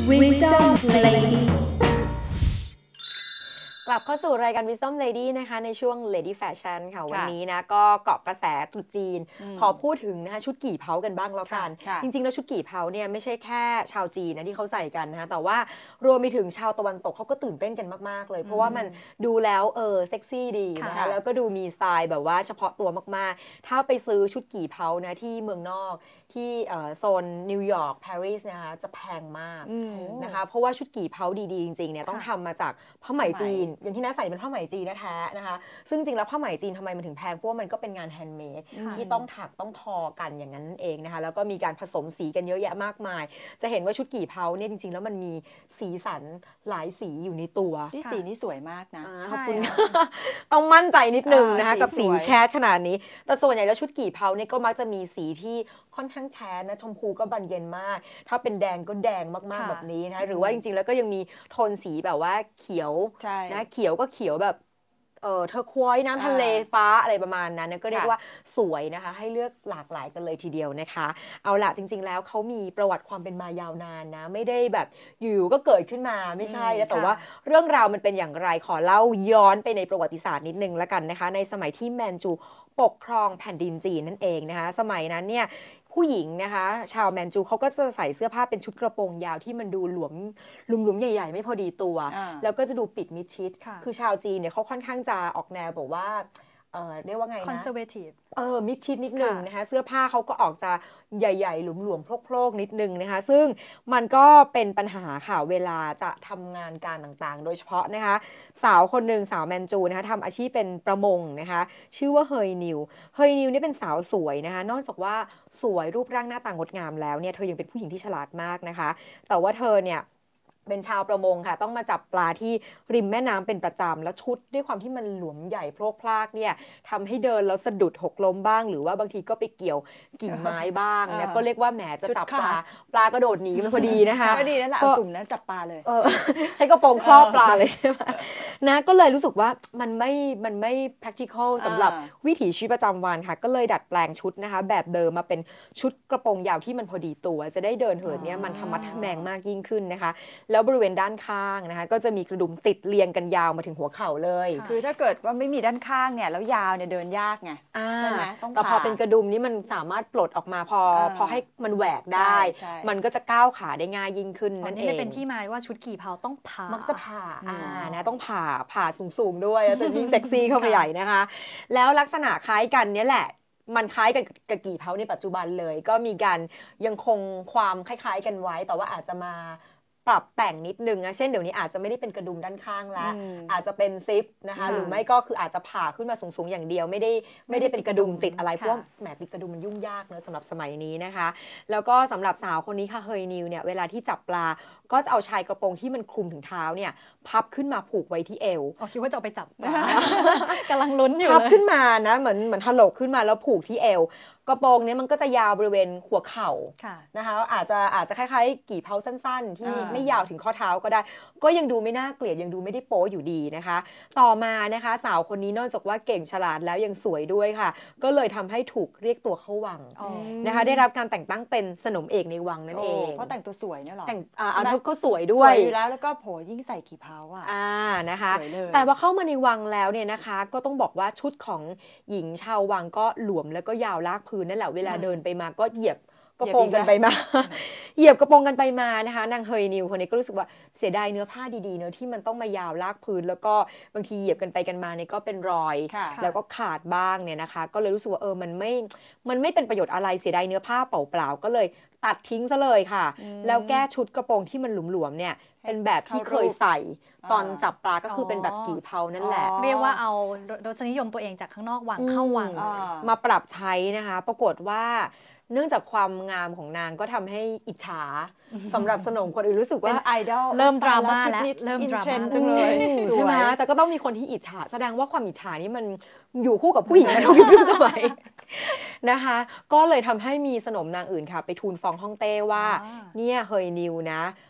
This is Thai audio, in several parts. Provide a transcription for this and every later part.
Wisdom Lady กลับเข้าสู่รายการ Wisdom Lady นะคะในช่วง Lady Fashion ค่ะวันนี้นะก็เกาะกระแสตรุษจีนขอพูดถึงนะคะชุดกี่เผากันบ้างแล้วกันจริงๆแล้วชุดกี่เผาเนี่ยไม่ใช่แค่ชาวจีนนะที่เขาใส่กันนะคะแต่ว่ารวมไปถึงชาวตะวันตกเขาก็ตื่นเต้นกันมากๆเลยเพราะว่ามันดูแล้วเซ็กซี่ดีนะคะแล้วก็ดูมีสไตล์แบบว่าเฉพาะตัวมากๆถ้าไปซื้อชุดกี่เผานะที่เมืองนอกที่โซนนิวยอร์กปารีสนะคะจะแพงมากนะคะเพราะว่าชุดกี่เผาดีๆจริงๆเนี่ยต้องทำมาจากผ้าไหมจีนอย่างที่น้าใส่เป็นผ้าไหมจีนแท้ๆนะคะซึ่งจริงแล้วผ้าไหมจีนทำไมมันถึงแพงเพราะว่ามันก็เป็นงานแฮนด์เมดที่ต้องถักต้องทอกันอย่างนั้นเองนะคะแล้วก็มีการผสมสีกันเยอะแยะมากมายจะเห็นว่าชุดกี่เผาเนี่ยจริงๆแล้วมันมีสีสันหลายสีอยู่ในตัวที่สีนี้สวยมากนะขอบคุณต้องมั่นใจนิดนึงนะคะกับสีแชดขนาดนี้แต่ส่วนใหญ่แล้วชุดกี่เผาเนี่ยก็มักจะมีสีที่ค่อนข้างแชดนะชมพูก็บานเย็นมากถ้าเป็นแดงก็แดงมากๆแบบนี้นะคะหรือว่าจริงๆแล้วก็ยังมีโทนสีแบบว่าเขียวนะเขียวก็เขียวแบบเทอร์ควอยซ์น้ำทะเลฟ้าอะไรประมาณนั้นก็เรียกว่าสวยนะคะให้เลือกหลากหลายกันเลยทีเดียวนะคะเอาล่ะจริงๆแล้วเขามีประวัติความเป็นมายาวนานนะไม่ได้แบบอยู่ก็เกิดขึ้นมาไม่ใช่นะแต่ว่าเรื่องราวมันเป็นอย่างไรขอเล่าย้อนไปในประวัติศาสตร์นิดนึงแล้วกันนะคะในสมัยที่แมนจูปกครองแผ่นดินจีนนั่นเองนะคะสมัยนั้นเนี่ยผู้หญิงนะคะชาวแมนจูเขาก็จะใส่เสื้อผ้าเป็นชุดกระโปรงยาวที่มันดูหลวมใหญ่ๆไม่พอดีตัวแล้วก็จะดูปิดมิดชิดคือชาวจีนเนี่ยเขาค่อนข้างจะออกแนวแบบว่าเรียกว่าไงนะ conservative มิดชิดนิดนึงนะคะเสื้อผ้าเขาก็ออกจะใหญ่ๆหลวมๆโพลกๆนิดนึงนะคะซึ่งมันก็เป็นปัญหาค่ะเวลาจะทำงานการต่างๆโดยเฉพาะนะคะสาวคนหนึ่งสาวแมนจูนะคะทำอาชีพเป็นประมงนะคะชื่อว่าเฮยนิวนี่เป็นสาวสวยนะคะนอกจากว่าสวยรูปร่างหน้าตางดงามแล้วเนี่ยเธอยังเป็นผู้หญิงที่ฉลาดมากนะคะแต่ว่าเธอเนี่ยเป็นชาวประมงค่ะต้องมาจับปลาที่ริมแม่น้ำเป็นประจำแล้วชุดด้วยความที่มันหลวมใหญ่โพลกพลากเนี่ยทำให้เดินแล้วสะดุดหกล้มบ้างหรือว่าบางทีก็ไปเกี่ยวกิ่งไม้บ้างนะก็เรียกว่าแหมจะจับปลากระโดดหนีมันพอดีนะคะก็ดีนั่นแหละสุ่มนั้นจับปลาเลยใช้กระโปรงครอบปลาเลยใช่ไหมนะก็เลยรู้สึกว่ามันไม่ practical สำหรับวิถีชีวิตประจำวันค่ะก็เลยดัดแปลงชุดนะคะแบบเดิมมาเป็นชุดกระโปรงยาวที่มันพอดีตัวจะได้เดินเหินเนี่ยมันธรรมะทแมงมากยิ่งขึ้นนะคะแล้วบริเวณด้านข้างนะคะก็จะมีกระดุมติดเรียงกันยาวมาถึงหัวเข่าเลยคือถ้าเกิดว่าไม่มีด้านข้างเนี่ยแล้วยาวเนี่ยเดินยากไงใช่ไหมต้องแต่พอเป็นกระดุมนี้มันสามารถปลดออกมาพอให้มันแหวกได้มันก็จะก้าวขาได้ง่ายยิ่งขึ้นนั่นเองเป็นที่มาว่าชุดกี่เผาต้องผ่ามักจะผ่านะต้องผ่าสูงๆด้วยแล้วจะยิ่งเซ็กซี่เข้าไปใหญ่นะคะแล้วลักษณะคล้ายกันนี้แหละมันคล้ายกันกับกี่เผาในปัจจุบันเลยก็มีการยังคงความคล้ายๆกันไว้แต่ว่าอาจจะมาปรับแต่งนิดนึงนะเช่นเดี๋ยวนี้อาจจะไม่ได้เป็นกระดุมด้านข้างแล้วอาจจะเป็นซิปนะคะหรือไม่ก็คืออาจจะผ่าขึ้นมาสูงๆอย่างเดียวไม่ได้เป็นกระดุมติดอะไรเพราะแหมติดกระดุมมันยุ่งยากเนอะสำหรับสมัยนี้นะคะแล้วก็สำหรับสาวคนนี้ค่ะเฮยนิวเนี่ยเวลาที่จับปลาก็จะเอาชายกระโปรงที่มันคลุมถึงเท้าเนี่ยพับขึ้นมาผูกไว้ที่เอวคิดว่าจะเอาไปจับกำลังลุ้นอยู่พับขึ้นมานะเหมือนถลกขึ้นมาแล้วผูกที่เอวกระโปรงนี้มันก็จะยาวบริเวณหัวเข่านะคะอาจจะคล้ายๆกี่เผาสั้นๆที่ไม่ยาวถึงข้อเท้าก็ได้ก็ยังดูไม่น่าเกลียดยังดูไม่ได้โป๊อยู่ดีนะคะต่อมานะคะสาวคนนี้นอกจากว่าเก่งฉลาดแล้วยังสวยด้วยค่ะก็เลยทำให้ถูกเรียกตัวเข้าวังนะคะได้รับการแต่งตั้งเป็นสนมเอกในวังนั่นเองเพราะแต่งตัวสวยเนี่ยหรอก็สวยด้วยสวยอยู่แล้วก็โผยิ่งใส่กี่เผานะคะแต่ว่าเข้ามาในวังแล้วเนี่ยนะคะก็ต้องบอกว่าชุดของหญิงชาววังก็หลวมแล้วก็ยาวลากพื้นนั่นแหละเวลาเดินไปมาก็เหยียบกระโปรงกันไปมาเหยียบกระโปรงกันไปมานะคะนางเฮยนิวคนนี้ก็รู้สึกว่าเสียดายเนื้อผ้าดีๆเนื้อที่มันต้องมายาวลากพื้นแล้วก็บางทีเหยียบกันไปกันมาเนี่ยก็เป็นรอยแล้วก็ขาดบ้างเนี่ยนะคะก็เลยรู้สึกว่ามันไม่เป็นประโยชน์อะไรเสียดายเนื้อผ้าเปล่าๆก็เลยตัดทิ้งซะเลยค่ะแล้วแก้ชุดกระโปรงที่มันหลวมๆเนี่ยเป็นแบบที่เคยใส่ตอนจับปลาก็คือเป็นแบบกี่เผานั่นแหละเรียกว่าเอารสนิยมตัวเองจากข้างนอกวังเข้าวังมาปรับใช้นะคะปรากฏว่าเนื่องจากความงามของนางก็ทำให้อิจฉาสำหรับสนมคนอื่นรู้สึกว่าเป็นไอดอลเริ่มดราม่าแล้วเริ่มดราม่าจังเลยใช่ไหมแต่ก็ต้องมีคนที่อิจฉาแสดงว่าความอิจฉานี่มันอยู่คู่กับผู้หญิงในทุกสมัยนะคะก็เลยทำให้มีสนมนางอื่นค่ะไปทูลฟ้องฮ่องเต้ว่าเนี่ยเฮยนิวนะ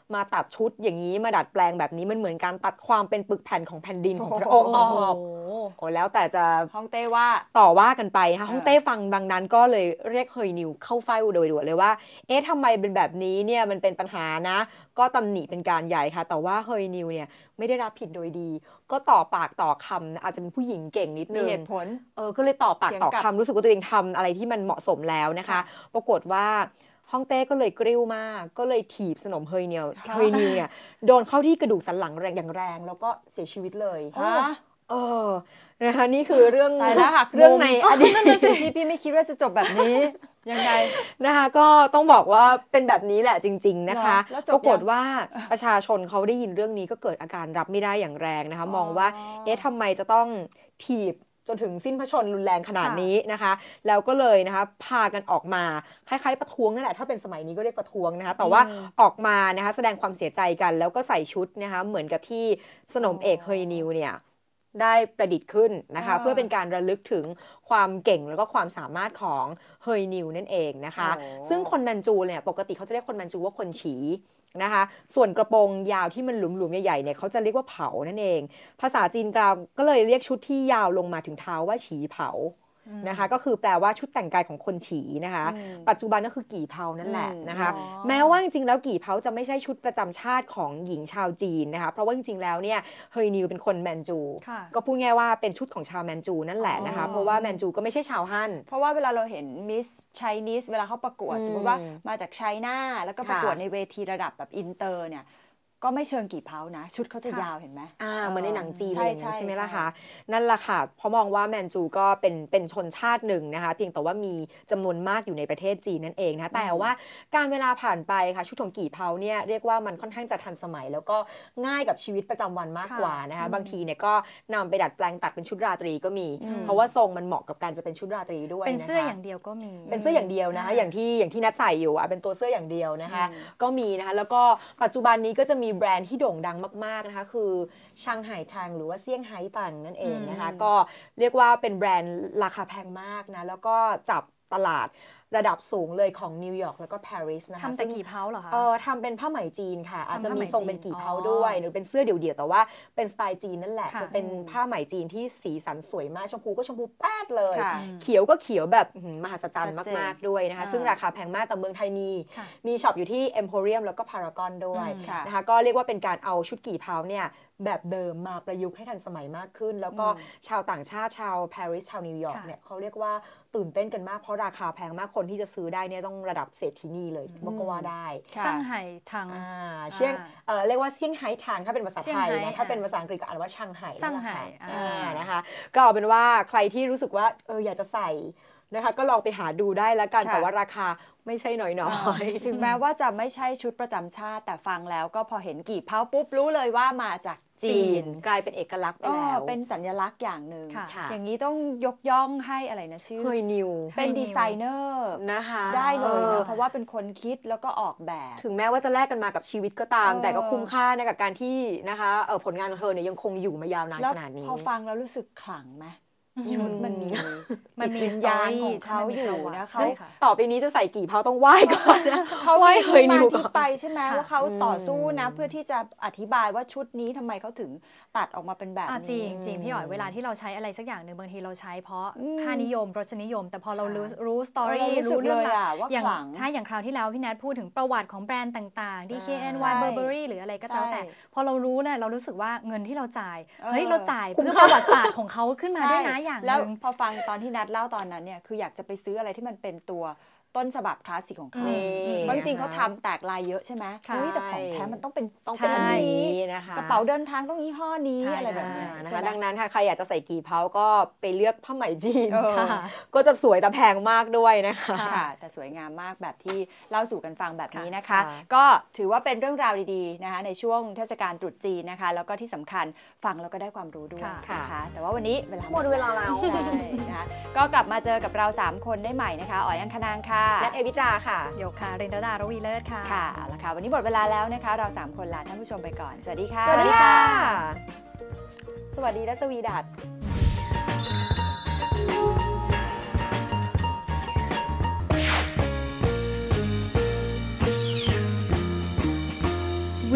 มาตัดชุดอย่างนี้มาดัดแปลงแบบนี้มันเหมือนการตัดความเป็นปึกแผ่นของแผ่นดินของพระองค์ออกโอ้แล้วแต่จะฮ่องเต้ว่าต่อว่ากันไปค่ะฮ่องเต้ฟังดังนั้นก็เลยเรียกเฮยนิวเข้าเฝ้าโดยด่วนเลยว่าเอ๊ะทำไมเป็นแบบนี้เนี่ยมันเป็นปัญหานะก็ตำหนิเป็นการใหญ่ค่ะแต่ว่าเฮยนิวเนี่ยไม่ได้รับผิดโดยดีก็ต่อปากต่อคำอาจจะเป็นผู้หญิงเก่งนิดนึงมีเหตุผลก็เลยต่อปากต่อคำรู้สึกว่าตัวเองทำอะไรที่มันเหมาะสมแล้วนะคะปรากฏว่าฮ่องเต้ก็เลยกริ้วมากก็เลยถีบสนมเฮยนิวเนี่ยโดนเข้าที่กระดูกสันหลังแรงอย่างแรงแล้วก็เสียชีวิตเลยนะคะนี่คือเรื่องเรื่องในอดีตพี่ไม่คิดว่าจะจบแบบนี้ยังไงนะคะก็ต้องบอกว่าเป็นแบบนี้แหละจริงๆนะคะปรากฏว่าประชาชนเขาได้ยินเรื่องนี้ก็เกิดอาการรับไม่ได้อย่างแรงนะคะมองว่าทำไมจะต้องถีบจนถึงสิ้นพระชนม์รุนแรงขนาดนี้นะคะแล้วก็เลยนะคะพากันออกมาคล้ายๆประท้วงนั่นแหละถ้าเป็นสมัยนี้ก็เรียกประท้วงนะคะแต่ว่าออกมานะคะแสดงความเสียใจกันแล้วก็ใส่ชุดนะคะเหมือนกับที่สนมเอกเฮยนิวเนี่ยได้ประดิษฐ์ขึ้นนะคะเพื่อเป็นการระลึกถึงความเก่งแล้วก็ความสามารถของเฮยนิวนั่นเองนะคะซึ่งคนแมนจูเนี่ยปกติเขาจะเรียกคนแมนจูว่าคนฉีนะคะส่วนกระโปรงยาวที่มันหลุมๆใหญ่ๆเนี่ยเขาจะเรียกว่าเผานั่นเองภาษาจีนกลางก็เลยเรียกชุดที่ยาวลงมาถึงเท้าว่าฉีเผานะคะก็คือแปลว่าชุดแต่งกายของคนฉีนะคะปัจจุบันก็คือกี่เผานั่นแหละนะคะแม้ว่าจริงๆแล้วกี่เผาจะไม่ใช่ชุดประจำชาติของหญิงชาวจีนนะคะเพราะว่าจริงๆแล้วเนี่ยเฮยนิวเป็นคนแมนจูก็พูดง่ายว่าเป็นชุดของชาวแมนจูนั่นแหละนะคะเพราะว่าแมนจูก็ไม่ใช่ชาวฮั่นเพราะว่าเวลาเราเห็นมิสไชนีสเวลาเขาประกวดสมมติว่ามาจากไชน่าแล้วก็ประกวดในเวทีระดับแบบอินเตอร์เนี่ยก็ไม่เชิงกี่เผานะชุดเขาจะยาวเห็นไหมเหมือนในหนังจีนเลยใช่ไหมล่ะคะนั่นแหละค่ะเพราะมองว่าแมนจูก็เป็นชนชาติหนึ่งนะคะเพียงแต่ว่ามีจำนวนมากอยู่ในประเทศจีนนั่นเองนะแต่ว่าการเวลาผ่านไปค่ะชุดของกี่เผาเนี่ยเรียกว่ามันค่อนข้างจะทันสมัยแล้วก็ง่ายกับชีวิตประจำวันมากกว่านะคะบางทีเนี่ยก็นำไปดัดแปลงตัดเป็นชุดราตรีก็มีเพราะว่าทรงมันเหมาะกับการจะเป็นชุดราตรีด้วยเป็นเสื้ออย่างเดียวก็มีเป็นเสื้ออย่างเดียวนะคะอย่างที่นัดใส่อยู่เป็นตัวเสื้ออย่างเดียวนะคะก็มีนะคะแล้วก็ปัจจุบันนี้ก็จะมีแบรนด์ที่โด่งดังมากๆนะคะคือช่างไห่ชางหรือว่าเซี่ยงไฮ้ตังนั่นเองนะคะก็เรียกว่าเป็นแบรนด์ราคาแพงมากนะแล้วก็จับตลาดระดับสูงเลยของนิวยอร์กแล้วก็ปารีสนะคะทำเป็นกี่เผาเหรอคะทำเป็นผ้าไหมจีนค่ะอาจจะมีทรงเป็นกี่เผาด้วยหรือเป็นเสื้อเดี่ยวๆแต่ว่าเป็นสไตล์จีนนั่นแหละจะเป็นผ้าไหมจีนที่สีสันสวยมากชมพูก็ชมพูแป๊ดเลยเขียวก็เขียวแบบมหัศจรรย์มากๆด้วยนะคะซึ่งราคาแพงมากแต่เมืองไทยมีช็อปอยู่ที่ Emporium แล้วก็ Paragon ด้วยนะคะก็เรียกว่าเป็นการเอาชุดกี่เผาเนี่ยแบบเดิมมาประยุกต์ให้ทันสมัยมากขึ้นแล้วก็ชาวต่างชาติชาวปารีสชาวนิวยอร์กเนี่ยเขาเรียกว่าตื่นเต้นกันมากเพราะราคาแพงมากคนที่จะซื้อได้เนี่ยต้องระดับเศรษฐีนีเลยก็ว่าได้ซั่งไห่ทังเรียกว่าเซี่ยงไฮ้ทางถ้าเป็นภาษาไทยนะถ้าเป็นภาษาอังกฤษก็อ่านว่าช่างไห่นะคะก็เอาเป็นว่าใครที่รู้สึกว่าอยากจะใส่นะคะก็ลองไปหาดูได้แล้วกันแต่ว่าราคาไม่ใช่น้อยๆถึงแม้ว่าจะไม่ใช่ชุดประจำชาติแต่ฟังแล้วก็พอเห็นกี่เผาปุ๊บรู้เลยว่ามาจากจีนกลายเป็นเอกลักษณ์ไปแล้วเป็นสัญลักษณ์อย่างหนึ่งอย่างนี้ต้องยกย่องให้อะไรนะชื่อเฮยนิวเป็นดีไซเนอร์นะคะได้เลยนะเพราะว่าเป็นคนคิดแล้วก็ออกแบบถึงแม้ว่าจะแลกกันมากับชีวิตก็ตามแต่ก็คุ้มค่าในกับการที่นะคะผลงานของเธอเนี่ยยังคงอยู่มายาวนานขนาดนี้พอฟังแล้วรู้สึกขลังไหมชุดมันมีวิญญาณของเขาอยู่นะเขาต่อไปนี้จะใส่กี่เผาต้องไหว้ก่อนนะเขาไหว้เคยนิวที่ไปใช่ไหมว่าเขาต่อสู้นะเพื่อที่จะอธิบายว่าชุดนี้ทำไมเขาถึงตัดออกมาเป็นแบบนี้จริงพี่อ๋อยเวลาที่เราใช้อะไรสักอย่างหนึ่งบางทีเราใช้เพราะค่านิยมรสนิยมแต่พอเรารู้สตอรี่รู้เรื่องอย่างใช่อย่างคราวที่แล้วพี่แนทพูดถึงประวัติของแบรนด์ต่างๆ DKNY Burberry หรืออะไรก็แล้วแต่พอเรารู้เนี่ยเรารู้สึกว่าเงินที่เราจ่ายเฮ้ยเราจ่ายเพื่อประวัติศาสตร์ของเขาขึ้นมาด้วยนะอย่างแล้วพอฟังตอนที่นัดเล่าตอนนั้นเนี่ยคืออยากจะไปซื้ออะไรที่มันเป็นตัวต้นฉบับคลาสสิกของเขาบางจริงเขาทำแตกลายเยอะใช่ไหมเฮ้ยแต่ของแท้มันต้องเป็นนี้นะคะกระเป๋าเดินทางต้องยี่ห้อนี้อะไรแบบนี้นะคะดังนั้นใครอยากจะใส่กี่เผาก็ไปเลือกผ้าไหมจีนก็จะสวยแต่แพงมากด้วยนะคะแต่สวยงามมากแบบที่เล่าสู่กันฟังแบบนี้นะคะก็ถือว่าเป็นเรื่องราวดีๆนะคะในช่วงเทศกาลตรุษจีนนะคะแล้วก็ที่สำคัญฟังแล้วก็ได้ความรู้ด้วยนะคะแต่ว่าวันนี้หมดเวลาแล้วนะคะก็กลับมาเจอกับเรา3คนได้ใหม่นะคะอ๋อย อังคณางค่ะและเอวิตราค่ะโยกค่ะเรนดา รวีเลิศค่ะค่ะเอาละค่ะวันนี้หมดเวลาแล้วนะคะเรา3คนลาท่านผู้ชมไปก่อนสวัสดีค่ะสวัสดีค่ะสวัสดีและสวีดัส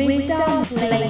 Wisdom Lady